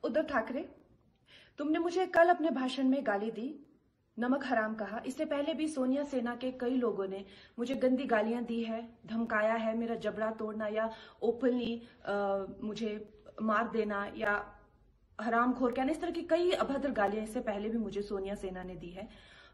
उद्धव ठाकरे, तुमने मुझे कल अपने भाषण में गाली दी, नमक हराम कहा। इससे पहले भी सोनिया सेना के कई लोगों ने मुझे गंदी गालियां दी है, धमकाया है, मेरा जबड़ा तोड़ना या ओपनली मुझे मार देना या हरामखोर कहना, इस तरह की कई अभद्र गालियां इससे पहले भी मुझे सोनिया सेना ने दी है।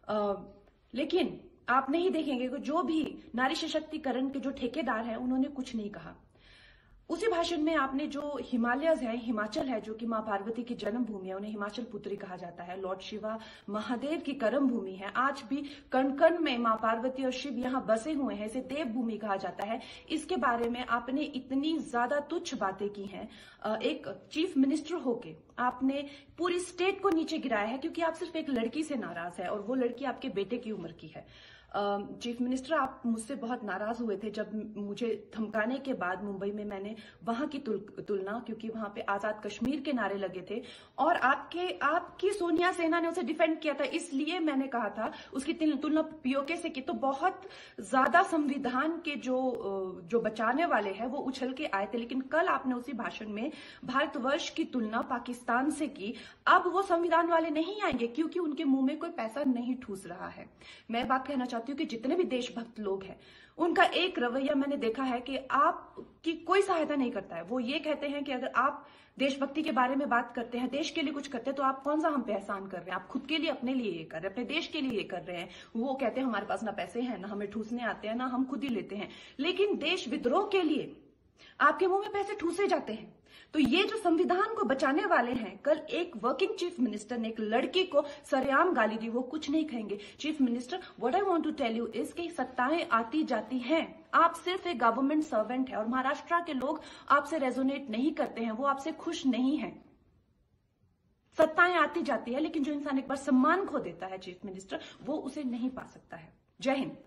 लेकिन आप नहीं देखेंगे कि जो भी नारी सशक्तिकरण के जो ठेकेदार हैं उन्होंने कुछ नहीं कहा। उसी भाषण में आपने जो हिमालयज है, हिमाचल है, जो कि मां पार्वती की जन्मभूमि है, उन्हें हिमाचल पुत्री कहा जाता है, लॉर्ड शिवा महादेव की कर्म भूमि है, आज भी कण कण में मां पार्वती और शिव यहां बसे हुए हैं, इसे देवभूमि कहा जाता है। इसके बारे में आपने इतनी ज्यादा तुच्छ बातें की हैं। एक चीफ मिनिस्टर होके आपने पूरी स्टेट को नीचे गिराया है, क्योंकि आप सिर्फ एक लड़की से नाराज है और वो लड़की आपके बेटे की उम्र की है। चीफ मिनिस्टर, आप मुझसे बहुत नाराज हुए थे जब मुझे धमकाने के बाद मुंबई में मैंने वहां की तुलना, क्योंकि वहां पे आजाद कश्मीर के नारे लगे थे और आपकी सोनिया सेना ने उसे डिफेंड किया था, इसलिए मैंने कहा था उसकी तुलना पीओके से की। तो बहुत ज्यादा संविधान के जो बचाने वाले हैं वो उछल के आए थे, लेकिन कल आपने उसी भाषण में भारतवर्ष की तुलना पाकिस्तान से की। अब वो संविधान वाले नहीं आएंगे क्योंकि उनके मुंह में कोई पैसा नहीं ठूस रहा है। मैं बात कहना चाहती हूँ कि जितने भी देशभक्त लोग हैं उनका एक रवैया मैंने देखा है कि आपकी कोई सहायता नहीं करता है। वो ये कहते हैं कि अगर आप देशभक्ति के बारे में बात करते हैं, देश के लिए कुछ करते हैं, तो आप कौन सा हम पे एहसान कर रहे हैं? आप खुद के लिए, अपने लिए ये कर रहे हैं, अपने देश के लिए ये कर रहे हैं। वो कहते हैं हमारे पास ना पैसे हैं, ना हमें ठूसने आते हैं, ना हम खुद ही लेते हैं। लेकिन देश विद्रोह के लिए आपके मुंह में पैसे ठूसे जाते हैं। तो ये जो संविधान को बचाने वाले हैं, कल एक वर्किंग चीफ मिनिस्टर ने एक लड़की को सरेआम गाली दी, वो कुछ नहीं कहेंगे। Chief minister, what I want to tell you is कि सत्ताएं आती जाती हैं। आप सिर्फ एक गवर्नमेंट सर्वेंट है और महाराष्ट्र के लोग आपसे रेजोनेट नहीं करते हैं, वो आपसे खुश नहीं है। सत्ताएं आती जाती है, लेकिन जो इंसान एक बार सम्मान खो देता है चीफ मिनिस्टर, वो उसे नहीं पा सकता है। जय हिंद।